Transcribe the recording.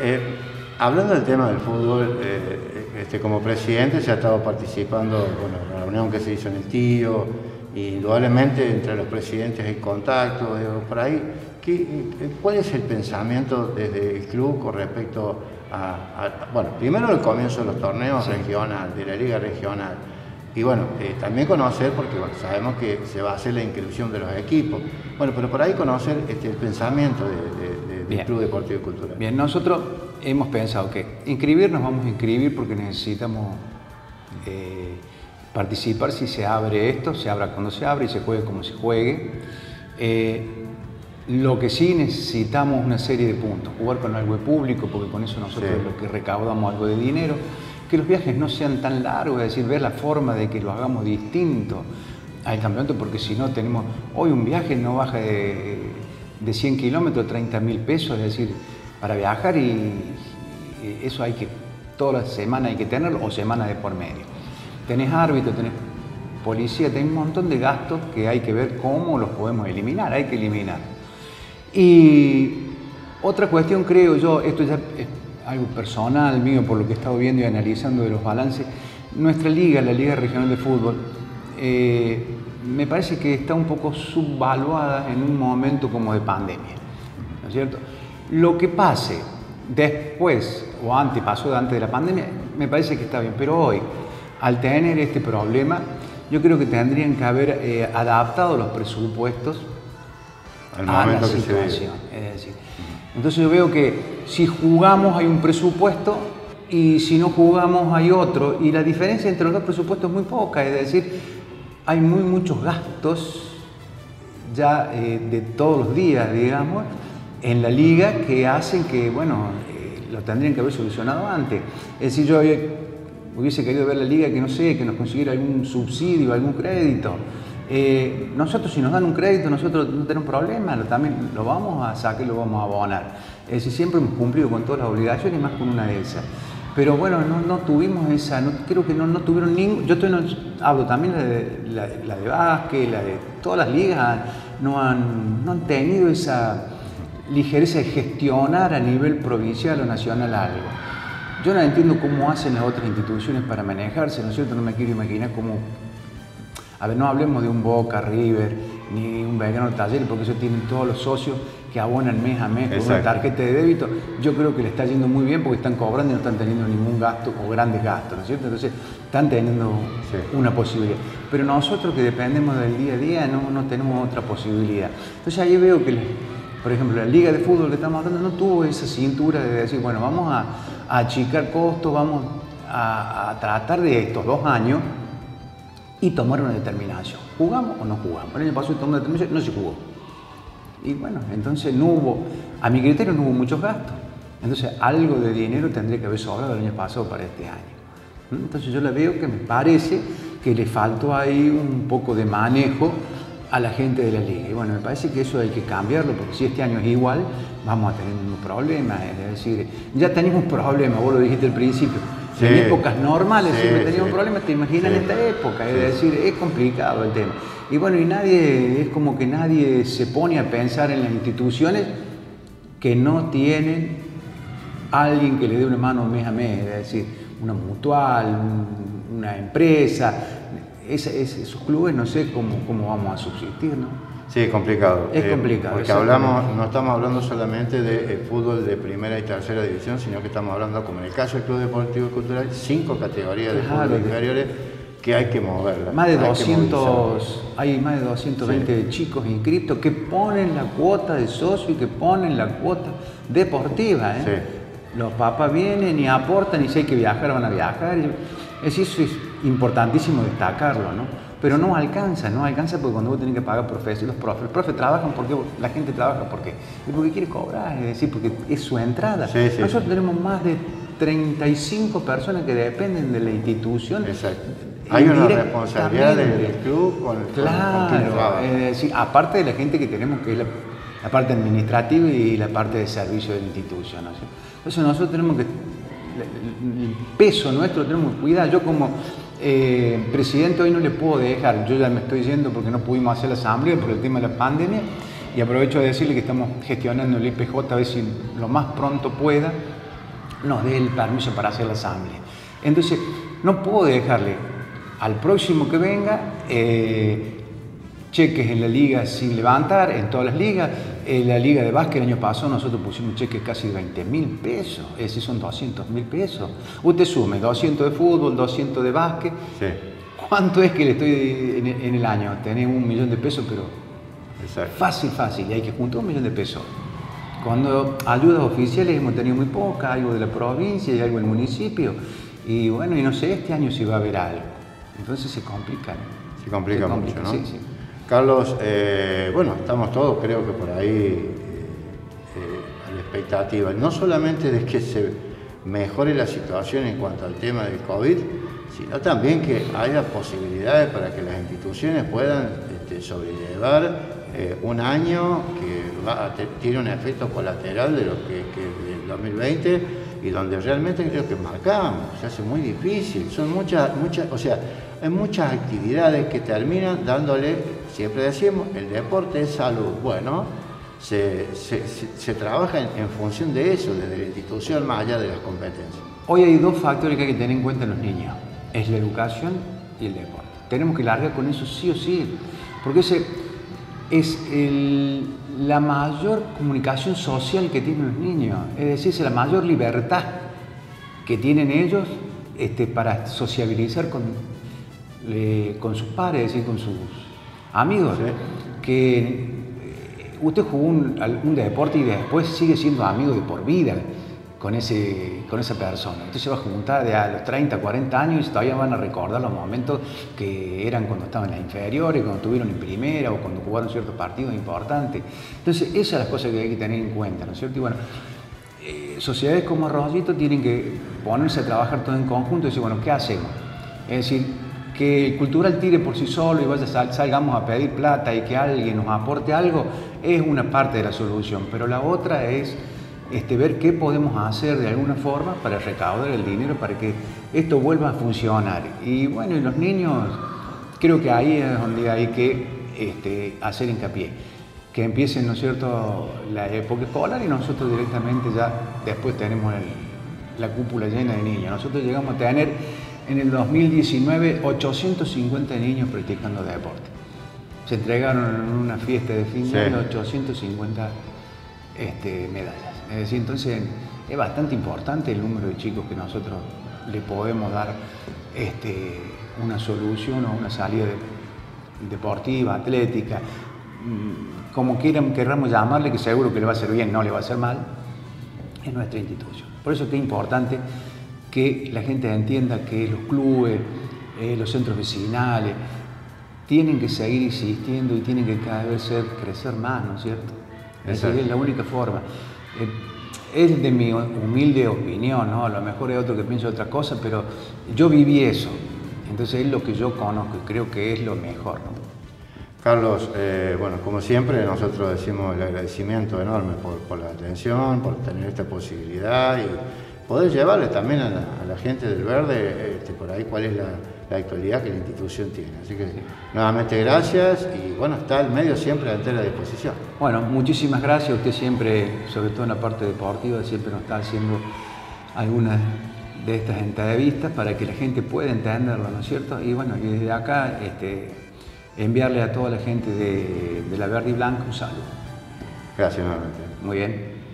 Hablando del tema del fútbol, como presidente se ha estado participando, bueno, en la reunión que se hizo en el Tío, y indudablemente entre los presidentes hay contactos, por ahí. ¿Cuál es el pensamiento desde el club con respecto bueno, primero el comienzo de los torneos regionales, de la liga regional, y bueno, también conocer, porque bueno, sabemos que se va a hacer la inscripción de los equipos, bueno, pero por ahí conocer el pensamiento del Club Deportivo y Cultural? Bien, nosotros hemos pensado que inscribirnos vamos a inscribir porque necesitamos participar. Si se abre esto, se abra cuando se abre y se juegue como se juegue. Lo que sí necesitamos una serie de puntos, jugar con algo de público, porque con eso nosotros es lo que recaudamos algo de dinero, que los viajes no sean tan largos, es decir, ver la forma de que lo hagamos distinto al campeonato, porque si no tenemos, hoy un viaje no baja de 100 kilómetros, 30.000 pesos, es decir, para viajar, y eso hay que, toda la semana hay que tenerlo, o semanas de por medio. Tenés árbitro, tenés policía, tenés un montón de gastos que hay que ver cómo los podemos eliminar, hay que eliminar. Y otra cuestión, creo yo, esto ya es algo personal mío por lo que he estado viendo y analizando de los balances, nuestra liga, la Liga Regional de Fútbol, me parece que está un poco subvaluada en un momento como de pandemia, ¿no es cierto? Lo que pase después o antes, pasó antes de la pandemia, me parece que está bien, pero hoy, al tener este problema, yo creo que tendrían que haber adaptado los presupuestos al momento que se vive. Es decir, entonces yo veo que si jugamos hay un presupuesto y si no jugamos hay otro, y la diferencia entre los dos presupuestos es muy poca, es decir, hay muchos gastos ya de todos los días, digamos, en la liga, que hacen que, bueno, lo tendrían que haber solucionado antes. Es decir, yo hubiese querido ver la liga que, no sé, que nos consiguiera algún subsidio, algún crédito. Nosotros, si nos dan un crédito, nosotros no tenemos problema, también lo vamos a sacar y lo vamos a abonar. Es decir, siempre hemos cumplido con todas las obligaciones y más con una de esas. Pero bueno, no tuvimos esa, creo que no tuvieron ningún. Yo hablo también la de básquet, la de todas las ligas, no han tenido esa ligereza de gestionar a nivel provincial o nacional algo. Yo no entiendo cómo hacen las otras instituciones para manejarse, ¿no es cierto? No me quiero imaginar cómo. A ver, no hablemos de un Boca, River, ni un Belgrano Talleres, porque eso tienen todos los socios que abonan mes a mes con una tarjeta de débito. Yo creo que le está yendo muy bien porque están cobrando y no están teniendo ningún gasto o grandes gastos, ¿no es cierto? Entonces, están teniendo una posibilidad. Pero nosotros que dependemos del día a día no tenemos otra posibilidad. Entonces, ahí veo que, por ejemplo, la Liga de Fútbol que estamos hablando no tuvo esa cintura de decir, bueno, vamos a achicar costos, vamos a tratar de estos 2 años y tomar una determinación. ¿Jugamos o no jugamos? El año pasado tomó una determinación, no se jugó. Y bueno, entonces no hubo, a mi criterio no hubo muchos gastos. Entonces algo de dinero tendría que haber sobrado el año pasado para este año. Entonces yo le veo que me parece que le faltó ahí un poco de manejo a la gente de la liga. Y bueno, me parece que eso hay que cambiarlo, porque si este año es igual, vamos a tener un problema. Es decir, ya teníamos problemas, vos lo dijiste al principio. Sí. En épocas normales siempre teníamos problemas, te imaginas en esta época, es decir, es complicado el tema. Y bueno, es como que nadie se pone a pensar en las instituciones que no tienen alguien que le dé una mano mes a mes, es decir, una mutual, una empresa. Esos clubes no sé cómo vamos a subsistir, ¿no? Sí, es complicado. Es complicado. Porque no estamos hablando solamente de fútbol de primera y tercera división, sino que estamos hablando, como en el caso del Club Deportivo y Cultural, 5 categorías de fútbol inferiores que hay que moverlas. Hay más de 220 chicos inscritos que ponen la cuota de socio y que ponen la cuota deportiva. Los papás vienen y aportan, y si hay que viajar, van a viajar. Eso es importantísimo destacarlo, ¿no? Pero no alcanza porque cuando vos tenés que pagar los profes trabajan porque la gente trabaja porque quiere cobrar, es decir, porque es su entrada. Nosotros tenemos más de 35 personas que dependen de la institución. Exacto. Hay una responsabilidad del club con es decir, aparte de la gente que tenemos, que es la parte administrativa y la parte de servicio de la institución, ¿no? Entonces nosotros tenemos que, el peso nuestro tenemos que cuidar. Yo como presidente hoy no le puedo dejar, yo ya me estoy yendo porque no pudimos hacer la asamblea por el tema de la pandemia, y aprovecho de decirle que estamos gestionando el IPJ a ver si lo más pronto pueda nos dé el permiso para hacer la asamblea. Entonces, no puedo dejarle al próximo que venga cheques en la liga sin levantar, en todas las ligas. En la liga de básquet el año pasado nosotros pusimos cheques casi de 20.000 pesos, es decir, son 200.000 pesos. Usted sume 200 de fútbol, 200 de básquet. Sí. ¿Cuánto es que le estoy en el año? Tener 1 millón de pesos, pero Exacto. fácil, y hay que juntar 1 millón de pesos. Cuando ayudas oficiales hemos tenido muy pocas, algo de la provincia y algo del municipio. Y bueno, y no sé, este año sí va a haber algo. Entonces se complica. Se complica mucho, ¿no? Sí, sí. Carlos, bueno, estamos todos, creo que por ahí, a la expectativa, no solamente de que se mejore la situación en cuanto al tema del COVID, sino también que haya posibilidades para que las instituciones puedan sobrellevar un año que tiene un efecto colateral de lo que del 2020 y donde realmente creo que marcamos, se hace muy difícil, son muchas, o sea, hay muchas actividades que terminan dándole, siempre decimos, el deporte es salud. Bueno, se trabaja en función de eso, desde la institución más allá de las competencias. Hoy hay 2 factores que hay que tener en cuenta en los niños, es la educación y el deporte. Tenemos que largar con eso sí o sí, porque ese es la mayor comunicación social que tienen los niños, es decir, es la mayor libertad que tienen ellos para sociabilizar con sus pares, es decir, con sus amigos. Sí. Que usted jugó un deporte y después sigue siendo amigo de por vida con esa persona. Usted se va a juntar a los 30, 40 años y todavía van a recordar los momentos que eran cuando estaban en las inferiores, cuando estuvieron en primera o cuando jugaron ciertos partidos importantes. Entonces, esas son las cosas que hay que tener en cuenta, ¿no es cierto? Y bueno, sociedades como Arroyito tienen que ponerse a trabajar todo en conjunto y decir, bueno, ¿qué hacemos? Es decir, que el cultural tire por sí solo y salgamos a pedir plata y que alguien nos aporte algo es una parte de la solución, pero la otra es ver qué podemos hacer de alguna forma para recaudar el dinero para que esto vuelva a funcionar. Y bueno, y los niños, creo que ahí es donde hay que hacer hincapié, que empiecen, ¿no es cierto?, la época escolar y nosotros directamente ya después tenemos la cúpula llena de niños. Nosotros llegamos a tener en el 2019 850 niños practicando deporte. Se entregaron en una fiesta de fin de año 850 medallas. Es decir, entonces es bastante importante el número de chicos que nosotros le podemos dar una solución o una salida deportiva, atlética, como queramos llamarle, que seguro que le va a hacer bien, no le va a hacer mal, en nuestra institución. Por eso es que es importante que la gente entienda que los clubes, los centros vecinales, tienen que seguir insistiendo y tienen que cada vez crecer más, ¿no es cierto? Esa es la única forma. Es de mi humilde opinión, ¿no? A lo mejor hay otro que piensa otra cosa, pero yo viví eso. Entonces es lo que yo conozco y creo que es lo mejor, ¿no? Carlos, bueno, como siempre nosotros decimos el agradecimiento enorme por la atención, por tener esta posibilidad y poder llevarle también a la gente del Verde por ahí cuál es la actualidad que la institución tiene. Así que nuevamente gracias y bueno, está el medio siempre a entera disposición. Bueno, muchísimas gracias. Usted siempre, sobre todo en la parte deportiva, siempre nos está haciendo algunas de estas entrevistas para que la gente pueda entenderlo, ¿no es cierto? Y bueno, y desde acá enviarle a toda la gente de la Verde y Blanca un saludo. Gracias nuevamente. Muy bien.